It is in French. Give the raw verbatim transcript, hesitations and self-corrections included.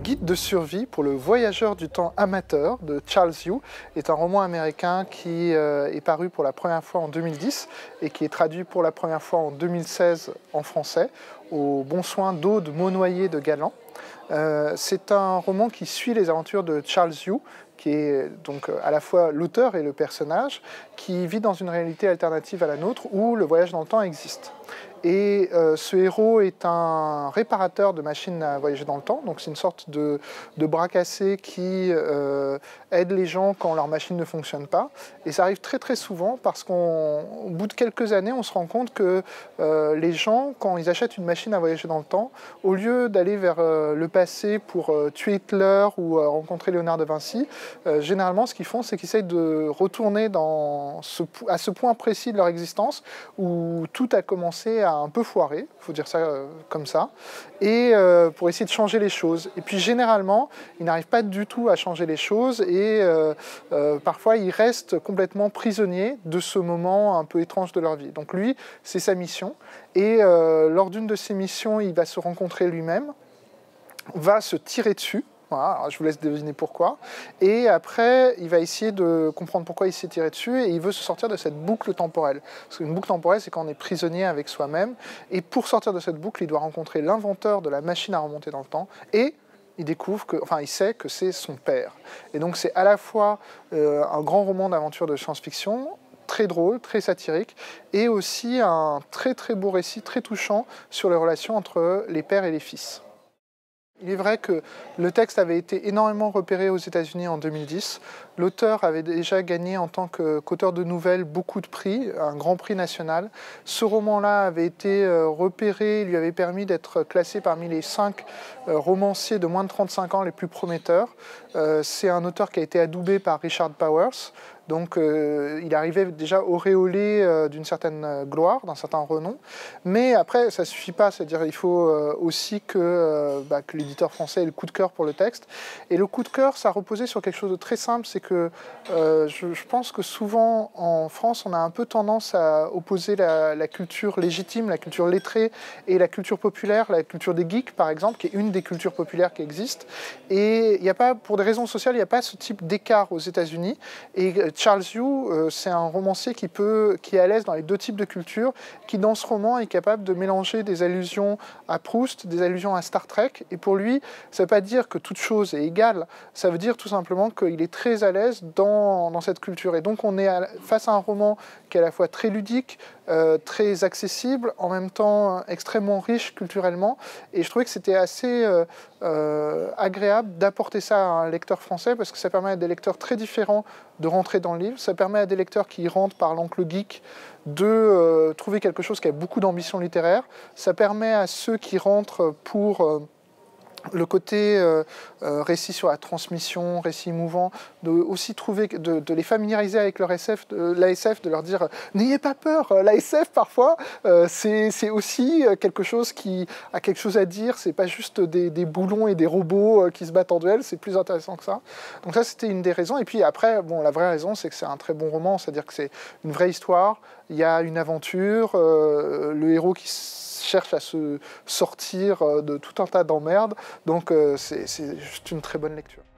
guide de survie pour le voyageur du temps amateur de Charles Yu est un roman américain qui euh, est paru pour la première fois en deux mille dix et qui est traduit pour la première fois en deux mille seize en français au bon soin d'Aude Maunoyer de Galland. Euh, c'est un roman qui suit les aventures de Charles Yu, qui est donc à la fois l'auteur et le personnage, qui vit dans une réalité alternative à la nôtre où le voyage dans le temps existe. Et euh, ce héros est un réparateur de machines à voyager dans le temps, donc c'est une sorte de, de bras cassé qui euh, aide les gens quand leur machine ne fonctionne pas. Et ça arrive très très souvent parce qu'au bout de quelques années, on se rend compte que euh, les gens, quand ils achètent une machine à voyager dans le temps, au lieu d'aller vers euh, le passé pour euh, tuer Hitler ou euh, rencontrer Léonard de Vinci, euh, généralement ce qu'ils font, c'est qu'ils essayent de retourner dans ce, à ce point précis de leur existence où tout a commencé à un peu foiré, il faut dire ça euh, comme ça, et euh, pour essayer de changer les choses. Et puis généralement, ils n'arrivent pas du tout à changer les choses et euh, euh, parfois ils restent complètement prisonniers de ce moment un peu étrange de leur vie. Donc lui, c'est sa mission, et euh, lors d'une de ses missions, il va se rencontrer lui-même, va se tirer dessus. Voilà, alors je vous laisse deviner pourquoi. Et après, il va essayer de comprendre pourquoi il s'est tiré dessus et il veut se sortir de cette boucle temporelle. Parce qu'une boucle temporelle, c'est quand on est prisonnier avec soi-même. Et pour sortir de cette boucle, il doit rencontrer l'inventeur de la machine à remonter dans le temps. Et il découvre que, enfin, il sait que c'est son père. Et donc, c'est à la fois euh, un grand roman d'aventure de science-fiction, très drôle, très satirique, et aussi un très très beau récit, très touchant sur les relations entre les pères et les fils. Il est vrai que le texte avait été énormément repéré aux États-Unis en deux mille dix. L'auteur avait déjà gagné en tant qu'auteur de nouvelles beaucoup de prix, un grand prix national. Ce roman-là avait été repéré, lui avait permis d'être classé parmi les cinq romanciers de moins de trente-cinq ans les plus prometteurs. C'est un auteur qui a été adoubé par Richard Powers. Donc euh, il arrivait déjà auréolé euh, d'une certaine gloire, d'un certain renom. Mais après, ça ne suffit pas, c'est-à-dire il faut euh, aussi que, euh, bah, que l'éditeur français ait le coup de cœur pour le texte. Et le coup de cœur, ça reposait sur quelque chose de très simple, c'est que euh, je, je pense que souvent en France, on a un peu tendance à opposer la, la culture légitime, la culture lettrée et la culture populaire, la culture des geeks par exemple, qui est une des cultures populaires qui existent. Et il n'y a pas, pour des raisons sociales, il n'y a pas ce type d'écart aux États-Unis. Et Charles Yu, euh, c'est un romancier qui, peut, qui est à l'aise dans les deux types de cultures, qui dans ce roman est capable de mélanger des allusions à Proust, des allusions à Star Trek, et pour lui, ça ne veut pas dire que toute chose est égale, ça veut dire tout simplement qu'il est très à l'aise dans, dans cette culture. Et donc on est à, face à un roman qui est à la fois très ludique, euh, très accessible, en même temps extrêmement riche culturellement, et je trouvais que c'était assez euh, euh, agréable d'apporter ça à un lecteur français, parce que ça permet à des lecteurs très différents de rentrer dans le livre, ça permet à des lecteurs qui rentrent par l'angle geek de euh, trouver quelque chose qui a beaucoup d'ambition littéraire, ça permet à ceux qui rentrent pour euh, le côté euh, euh, récit sur la transmission, récit émouvant, de aussi trouver, de, de les familiariser avec leur S F, l'A S F, de leur dire « N'ayez pas peur, l'A S F parfois, euh, c'est aussi quelque chose qui a quelque chose à dire, c'est pas juste des, des boulons et des robots euh, qui se battent en duel, c'est plus intéressant que ça. » Donc ça, c'était une des raisons. Et puis après, bon, la vraie raison, c'est que c'est un très bon roman, c'est-à-dire que c'est une vraie histoire, il y a une aventure, euh, le héros qui cherche à se sortir de tout un tas d'emmerdes. Donc euh, c'est juste une très bonne lecture.